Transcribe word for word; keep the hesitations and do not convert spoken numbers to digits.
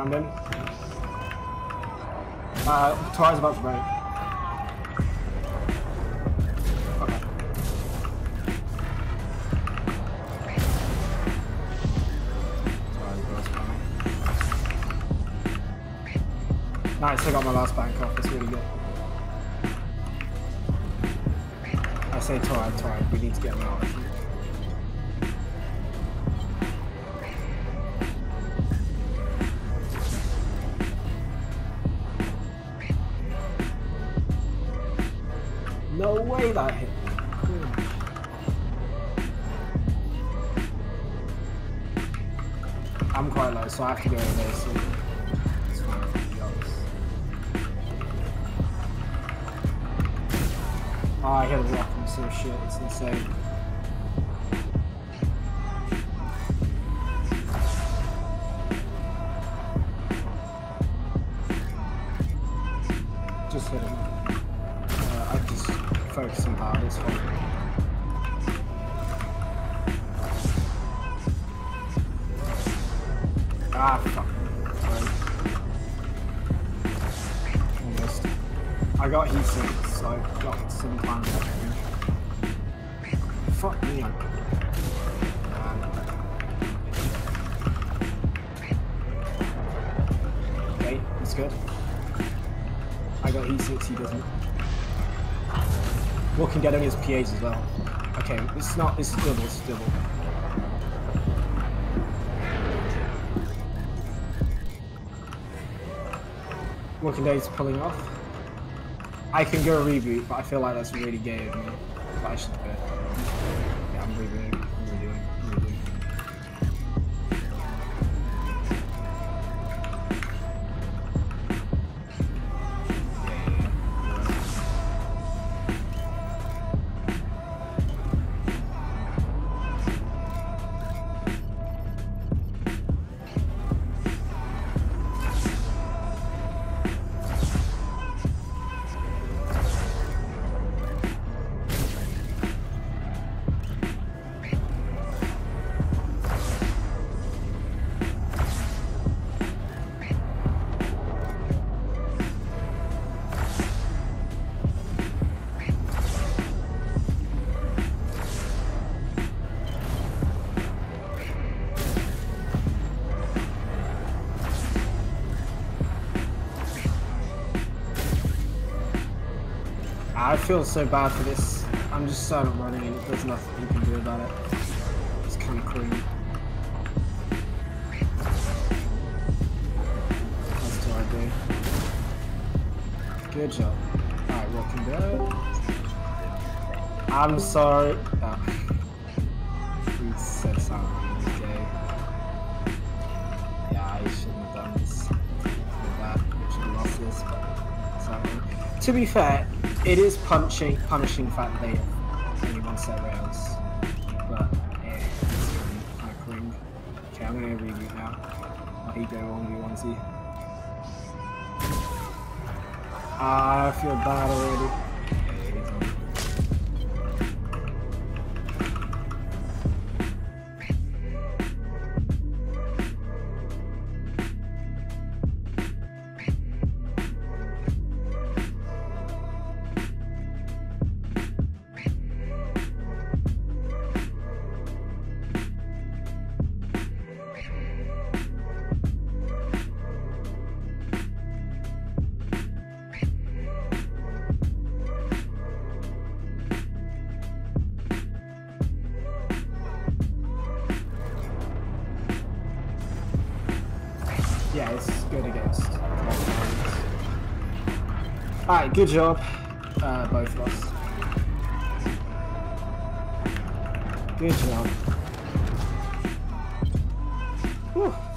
Found him. Uh, Ty's about to break. Okay. Nice, I got my last bank off, that's really good. I say Ty, Ty, we need to get him out. No way that hit me. I'm quite low, so I have to go in there soon. It's fine if he goes. Oh, I hit a rock and some shit, it's insane. Just hit him. Uh, I just focusing hard, it's fine. Ah, fuck. Sorry. Almost. I got heat sinks, so I got some time to fuck me up. Okay, that's good. I got heat sinks, he doesn't. Walking Dead only has P As as well. Okay, it's not, it's double, it's double. Walking Dead's pulling off. I can go reboot, but I feel like that's really gay of me. But I should do it. Yeah, I'm rebooting. I'm redoing. I'm redoing. I feel so bad for this. I'm just silent running and there's nothing you can do about it. It's kind of creepy. That's what I do. Good job. Alright, Walking Dead. I'm sorry. Oh. We said something, okay. Yeah, I shouldn't have done this. Bad. I should have lost this, but something. To be fair, it is punishing, punishing the fact that they only won set rounds, but yeah, it's kind of cringe. Okay, I'm gonna reboot now. My ego one v one Z. Ah, I feel bad already. Yeah, it's good against. Alright, good job, uh, both of us. Good job. Whew.